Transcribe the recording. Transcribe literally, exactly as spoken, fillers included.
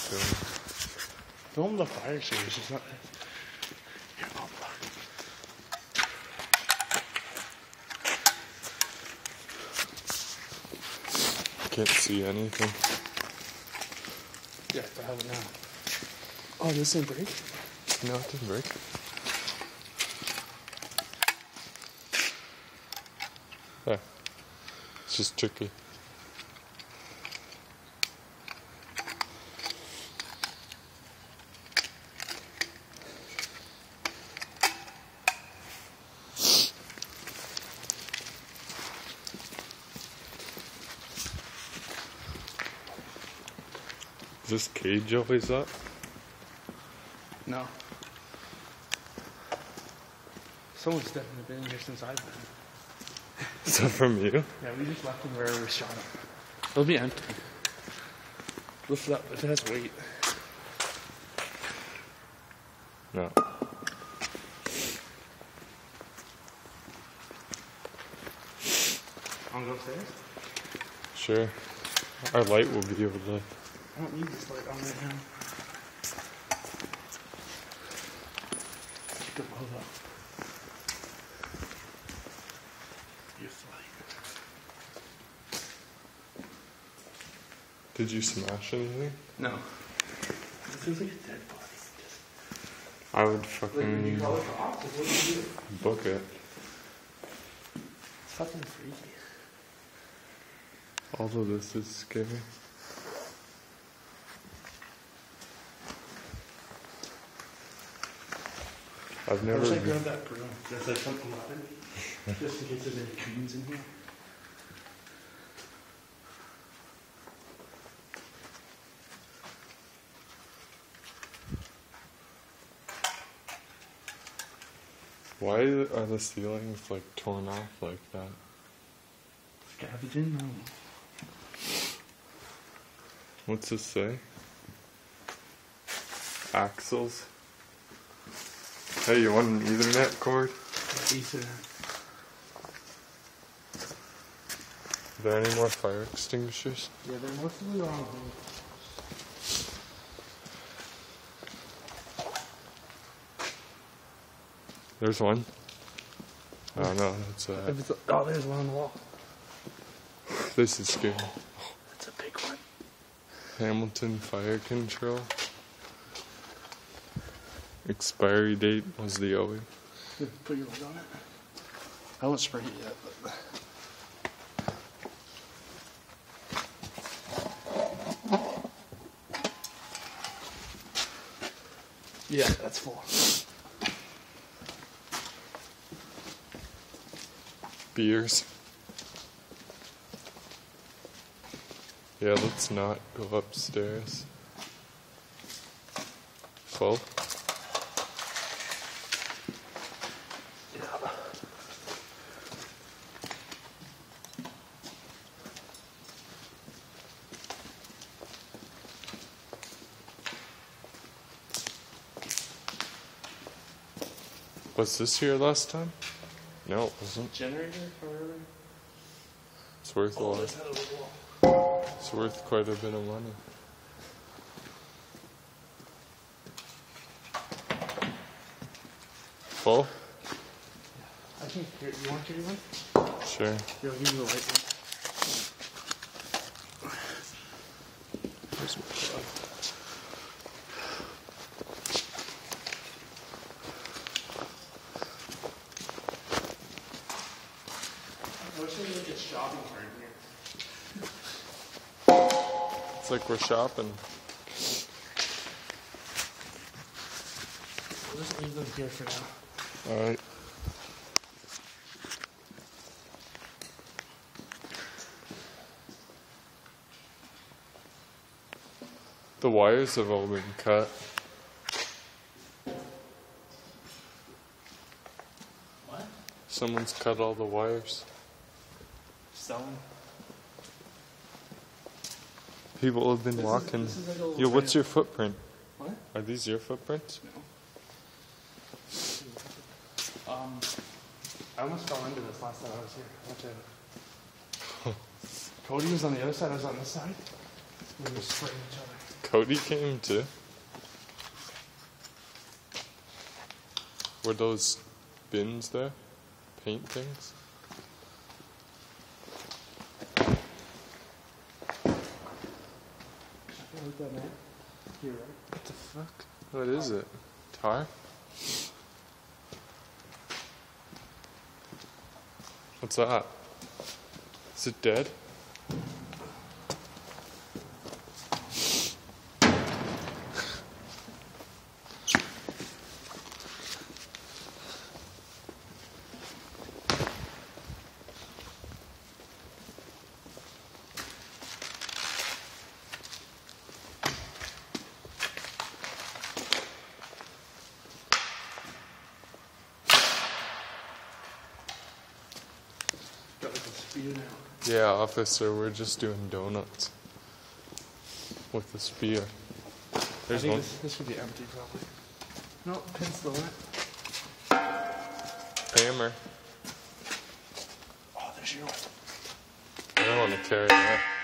Film the fire extinguisher. It's not. Here, I'll block. Can't see anything. Yeah, I have it now. Oh, this didn't break? No, it didn't break. There. It's just tricky. Is this cage always up? No. Someone's definitely been in here since I've been. Is that from you? Yeah, we just left them wherever we shot them. It'll be empty. Lift it up if it has weight. No. Wanna go upstairs? Sure. Our light will be able to. I don't need this light on right now. Get the load up. Use light. Did you smash anything? No. It feels like a dead body. Just, I would like, fucking when you call it the ops, like, what do you do? book it. It's fucking freaky. All of this is scary. I've I never wish I been. grabbed that broom. That's like something weapon. Just in case there's any coons in here. Why are the ceilings like torn off like that? Scavenging? No. What's this say? Axles. Hey, you want an Ethernet cord? Ethernet. Are there any more fire extinguishers? Yeah, they're mostly on hold. There's one. Oh no, that's uh. If it's a, oh, there's one on the wall. This is scary. That's a big one. Hamilton Fire Control. Expiry date was the O E. Here, put your lid on it. I won't spray it yet, but. Yeah, that's full. Beers. Yeah, let's not go upstairs. Full? Yeah. Was this here last time? No, it wasn't. Generator or whatever? It's worth a Oh, lot. this had a little wall. It's worth quite a bit of money. Full? I think, here, you want to carry one? Sure. Here, I'll give you the light one. Where's my plug? I wish they would get shopping cart here. It's like we're shopping. We'll just leave them here for now. Alright. The wires have all been cut. What? Someone's cut all the wires. Selling. People have been This is- walking. this is like a little Yo, what's trail. your footprint? What? Are these your footprints? No. Um, I almost fell into this last time I was here. Watch out. Cody was on the other side, I was on this side. We were spraying each other. Cody came too. Were those bins there? Paint things? You're right. What the fuck? What is it? Tar? What's that? Is it dead? Got like a spear now. Yeah, officer, we're just doing donuts. With the spear. There's I think one. this, this would be empty probably. No, pin's still in it. Hammer. Oh, there's your one. I don't want to carry that.